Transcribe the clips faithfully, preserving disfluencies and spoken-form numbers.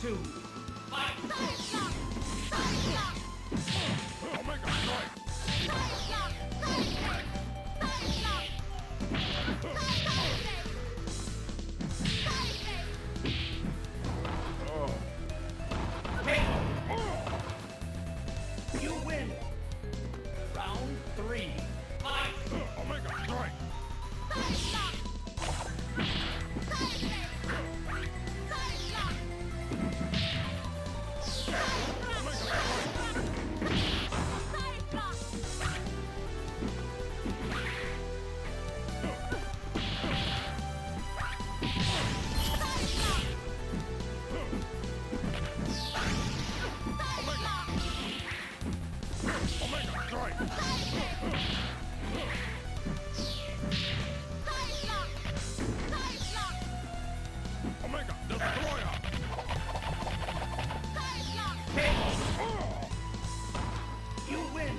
two, fight! Omega Strike! You win! Round three, fight! Omega Strike! Omega Strike! Omega Destroyer! You win!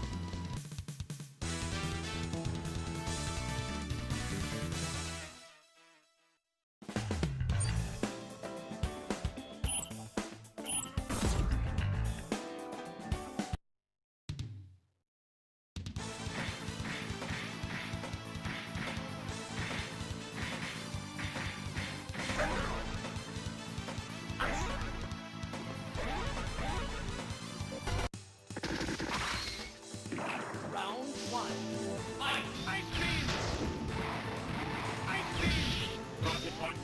Round one, fight! Ice Beam! Ice Beam! Rocket Punch!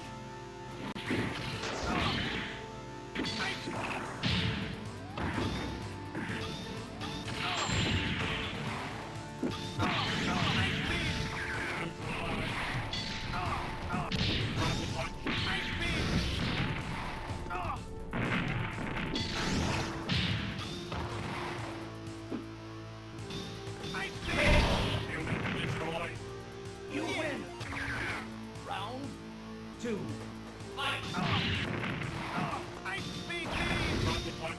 Ice You win! Round two, fight! Ice Speed Beam! Rocket Punch!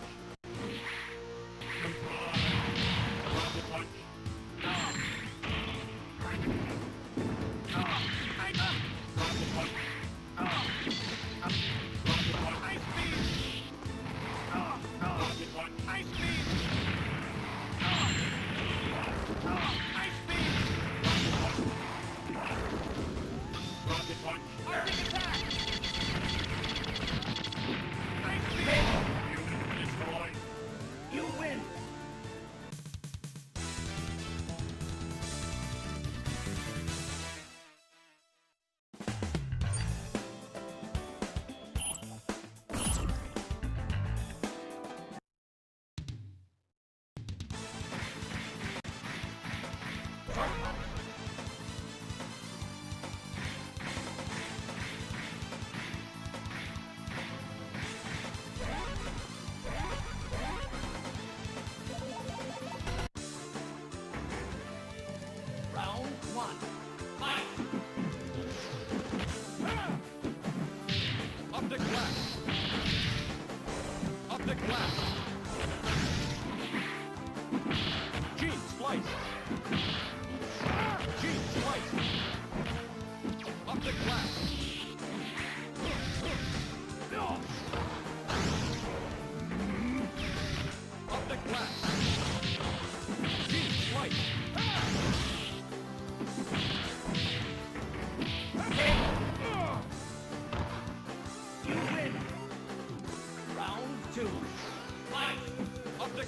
Rocket Punch! Rocket Punch! Ice Beam! Rocket Punch! Ice Beam! Ice Beam! Rocket Punch! Arctic Attack! Ice Beam! Unit destroyed! You win! Round one, fight! Optic Blast! Optic Blast! Gene Splice! Gene Splice! Optic Blast! Optic Blast! Gene Splice! You win! Round two, fight! Optic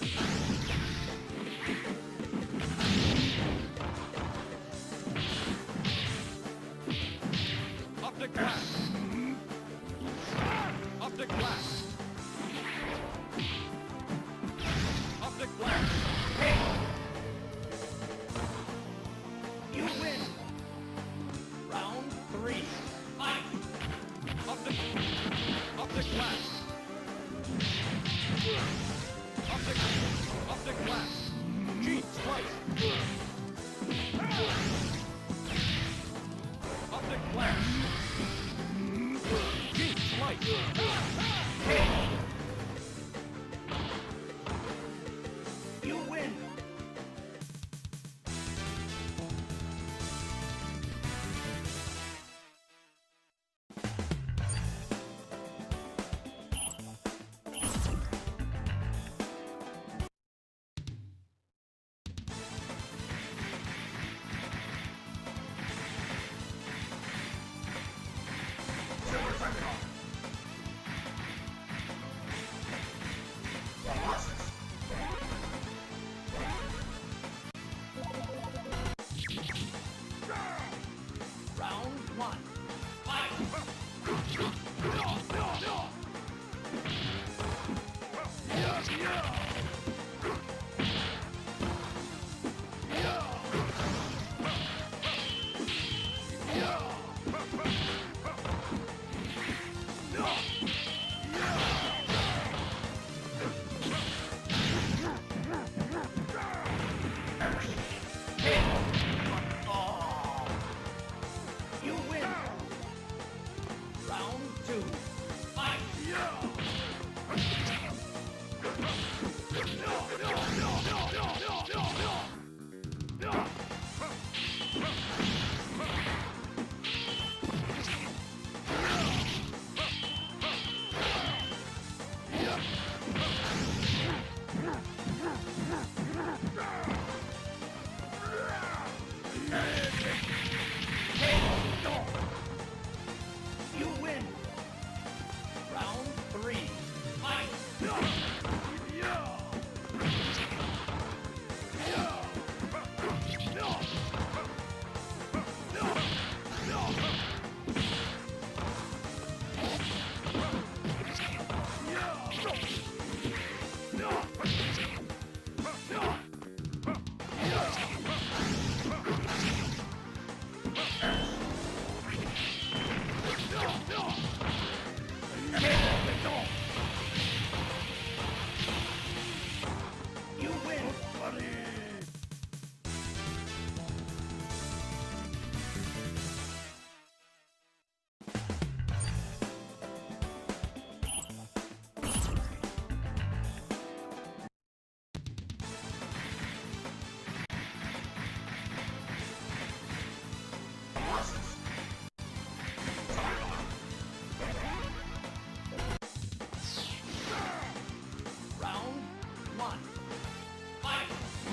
Optic Blast! Optic Blast! Optic Blast! You win! Round three, fight! Optic Optic Blast! Optic Optic Blast! Gene Splice! Optic Blast! Gene Splice! You win! You win. Round three. Fight. You win. Round one. Fight.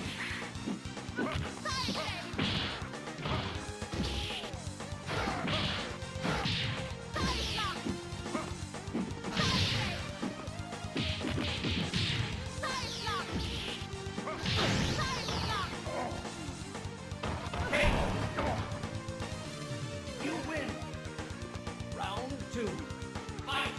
You win. Round two. Fight.